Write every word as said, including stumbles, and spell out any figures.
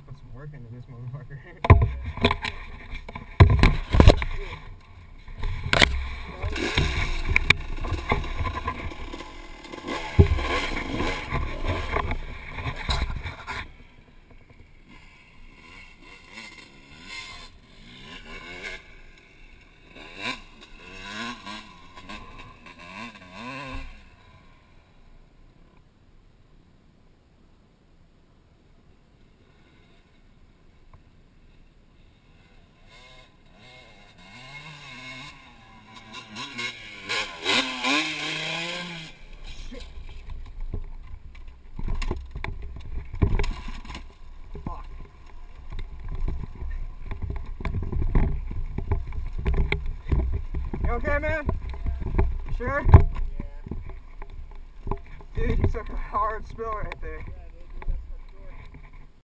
put some work into this motherfucker. Okay, man? You sure? Yeah. Dude, you took a hard spill right there.